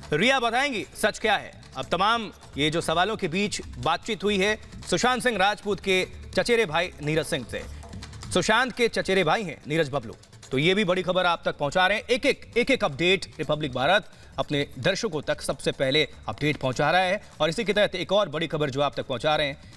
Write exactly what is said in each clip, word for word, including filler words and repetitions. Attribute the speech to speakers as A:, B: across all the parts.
A: रिया बताएंगी सच क्या है। अब तमाम ये जो सवालों के बीच बातचीत हुई है सुशांत सिंह राजपूत के चचेरे भाई नीरज सिंह से। सुशांत के चचेरे भाई हैं नीरज बबलू, तो ये भी बड़ी खबर आप तक पहुंचा रहे हैं। एक एक एक एक अपडेट रिपब्लिक भारत अपने दर्शकों तक सबसे पहले अपडेट पहुंचा रहा है और इसी के तहत एक और बड़ी खबर जो आप तक पहुंचा रहे हैं।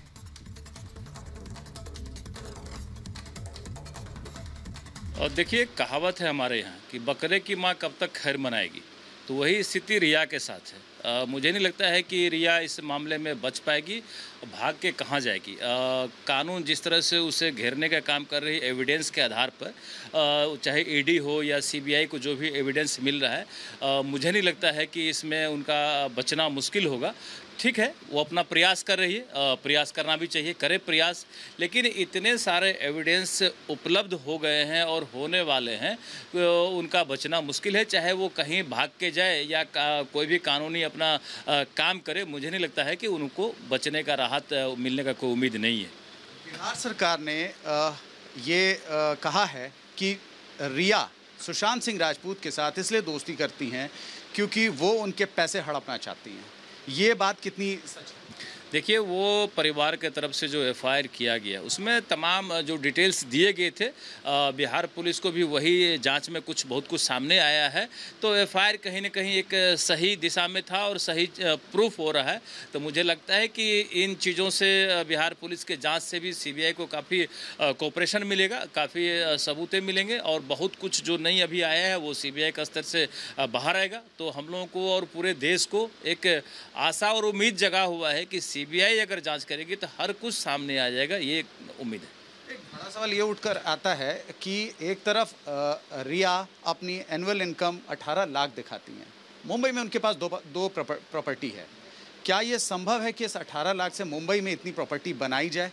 B: और देखिए, कहावत है हमारे यहाँ कि बकरे की माँ कब तक खैर मनाएगी, तो वही स्थिति रिया के साथ है। आ, मुझे नहीं लगता है कि रिया इस मामले में बच पाएगी, भाग के कहाँ जाएगी। आ, कानून जिस तरह से उसे घेरने का काम कर रही एविडेंस के आधार पर, आ, चाहे ईडी हो या सीबीआई को जो भी एविडेंस मिल रहा है, आ, मुझे नहीं लगता है कि इसमें उनका बचना मुश्किल होगा। ठीक है, वो अपना प्रयास कर रही है, प्रयास करना भी चाहिए, करे प्रयास, लेकिन इतने सारे एविडेंस उपलब्ध हो गए हैं और होने वाले हैं, उनका बचना मुश्किल है। चाहे वो कहीं भाग के जाए या कोई भी कानूनी अपना आ, काम करे, मुझे नहीं लगता है कि उनको बचने का राहत मिलने का कोई उम्मीद नहीं है।
C: बिहार सरकार ने आ, ये आ, कहा है कि रिया सुशांत सिंह राजपूत के साथ इसलिए दोस्ती करती हैं क्योंकि वो उनके पैसे हड़पना चाहती हैं। ये बात कितनी सच है?
B: देखिए, वो परिवार के तरफ से जो एफ आई आर किया गया उसमें तमाम जो डिटेल्स दिए गए थे, बिहार पुलिस को भी वही जांच में कुछ बहुत कुछ सामने आया है, तो एफ आई आर कहीं ना कहीं एक सही दिशा में था और सही प्रूफ हो रहा है। तो मुझे लगता है कि इन चीज़ों से बिहार पुलिस के जांच से भी सी बी आई को काफ़ी कोऑपरेशन मिलेगा, काफ़ी सबूतें मिलेंगे और बहुत कुछ जो नहीं अभी आया है वो सी बी आई का स्तर से बाहर आएगा। तो हम लोगों को और पूरे देश को एक आशा और उम्मीद जगा हुआ है कि सीबीआई अगर जांच करेगी तो हर कुछ सामने आ जाएगा, ये उम्मीद है।
C: एक बड़ा सवाल ये उठकर आता है कि एक तरफ रिया अपनी एनुअल इनकम अठारह लाख दिखाती हैं, मुंबई में उनके पास दो दो प्रॉपर्टी है। क्या ये संभव है कि इस अठारह लाख से मुंबई में इतनी प्रॉपर्टी बनाई जाए?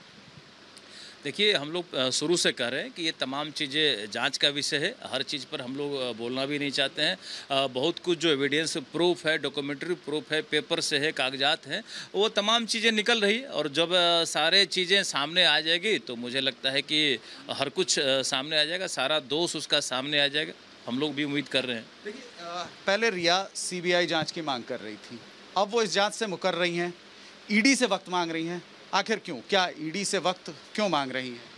B: देखिए, हम लोग शुरू से कह रहे हैं कि ये तमाम चीज़ें जांच का विषय है, हर चीज़ पर हम लोग बोलना भी नहीं चाहते हैं। बहुत कुछ जो एविडेंस प्रूफ है, डॉक्यूमेंट्री प्रूफ है, पेपर से है, कागजात हैं, वो तमाम चीज़ें निकल रही है और जब सारे चीज़ें सामने आ जाएगी तो मुझे लगता है कि हर कुछ सामने आ जाएगा, सारा दोष उसका सामने आ जाएगा। हम लोग भी उम्मीद कर रहे हैं।
C: देखिए, पहले रिया सी बी आई जाँच की मांग कर रही थी, अब वो इस जाँच से मुकर रही हैं, ई डी से वक्त मांग रही हैं। आखिर क्यों? क्या ईडी से वक्त क्यों मांग रही हैं?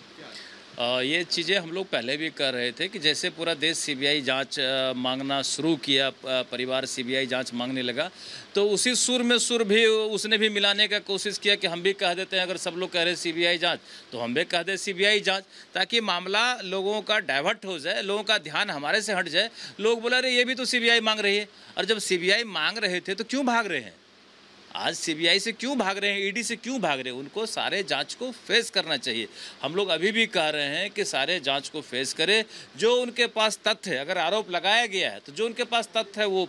B: आ, ये चीज़ें हम लोग पहले भी कर रहे थे कि जैसे पूरा देश सीबीआई जांच मांगना शुरू किया, परिवार सीबीआई जांच मांगने लगा, तो उसी सुर में सुर भी उसने भी मिलाने का कोशिश किया कि हम भी कह देते हैं, अगर सब लोग कह रहे हैं सीबीआई जांच तो हम भी कह दें सीबीआई जांच, ताकि मामला लोगों का डाइवर्ट हो जाए, लोगों का ध्यान हमारे से हट जाए। लोग बोला अरे ये भी तो सीबीआई मांग रही है, और जब सीबीआई मांग रहे थे तो क्यों भाग रहे हैं? आज सीबीआई से क्यों भाग रहे हैं, ईडी से क्यों भाग रहे हैं? उनको सारे जांच को फेस करना चाहिए। हम लोग अभी भी कह रहे हैं कि सारे जांच को फेस करें, जो उनके पास तथ्य है, अगर आरोप लगाया गया है तो जो उनके पास तथ्य है वो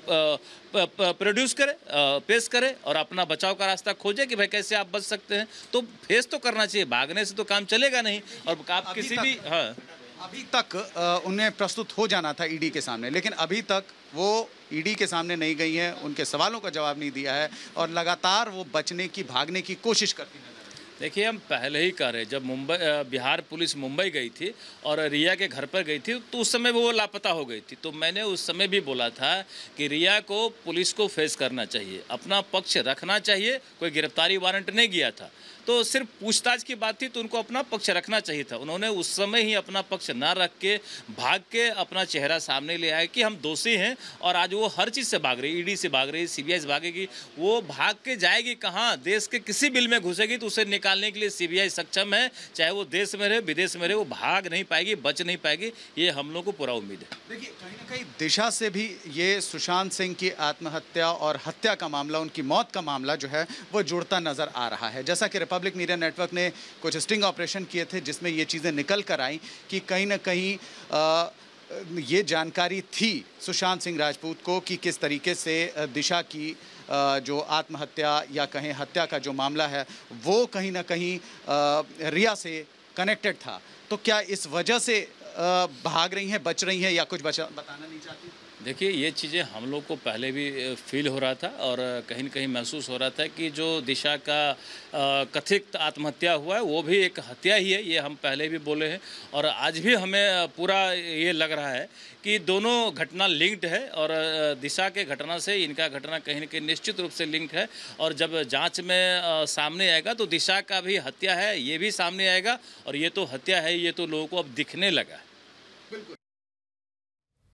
B: प्रोड्यूस करे, पेश करे और अपना बचाव का रास्ता खोजे कि भाई कैसे आप बच सकते हैं। तो फेस तो करना चाहिए, भागने से तो काम चलेगा नहीं। और आप किसी भी हाँ
C: अभी तक उन्हें प्रस्तुत हो जाना था ईडी के सामने, लेकिन अभी तक वो ईडी के सामने नहीं गई हैं, उनके सवालों का जवाब नहीं दिया है और लगातार वो बचने की, भागने की कोशिश करती नजर।
B: देखिए, हम पहले ही कह रहे, जब मुंबई बिहार पुलिस मुंबई गई थी और रिया के घर पर गई थी तो उस समय वो लापता हो गई थी, तो मैंने उस समय भी बोला था कि रिया को पुलिस को फेस करना चाहिए, अपना पक्ष रखना चाहिए। कोई गिरफ्तारी वारंट नहीं गया था, तो सिर्फ पूछताछ की बात थी, तो उनको अपना पक्ष रखना चाहिए था। उन्होंने उस समय ही अपना पक्ष ना रख के भाग के अपना चेहरा सामने ले आया कि हम दोषी हैं, और आज वो हर चीज़ से भाग रही, ईडी से भाग रही, सीबीआई से भागेगी। वो भाग के जाएगी कहाँ? देश के किसी बिल में घुसेगी तो उसे निकालने के लिए सीबीआई सक्षम है, चाहे वो देश में रहे विदेश में रहे, वो भाग नहीं पाएगी, बच नहीं पाएगी, ये हम लोग को पूरा उम्मीद है।
C: देखिए, कहीं ना कहीं दिशा से भी ये सुशांत सिंह की आत्महत्या और हत्या का मामला, उनकी मौत का मामला जो है वो जुड़ता नजर आ रहा है। जैसा कि रिपब्लिक मीडिया नेटवर्क ने कुछ स्टिंग ऑपरेशन किए थे जिसमें ये चीज़ें निकल कर आई कि कहीं ना कहीं आ, ये जानकारी थी सुशांत सिंह राजपूत को कि किस तरीके से दिशा की जो आत्महत्या या कहें हत्या का जो मामला है वो कहीं ना कहीं रिया से कनेक्टेड था। तो क्या इस वजह से भाग रही हैं, बच रही हैं, या कुछ बचा बताना नहीं चाहती?
B: देखिए, ये चीज़ें हम लोग को पहले भी फील हो रहा था और कहीं न कहीं महसूस हो रहा था कि जो दिशा का कथित आत्महत्या हुआ है वो भी एक हत्या ही है, ये हम पहले भी बोले हैं। और आज भी हमें पूरा ये लग रहा है कि दोनों घटना लिंक्ड है और दिशा के घटना से इनका घटना कहीं न कहीं निश्चित रूप से लिंक है। और जब जांच में सामने आएगा तो दिशा का भी हत्या है ये भी सामने आएगा और ये तो हत्या है, ये तो लोगों को अब दिखने लगा है।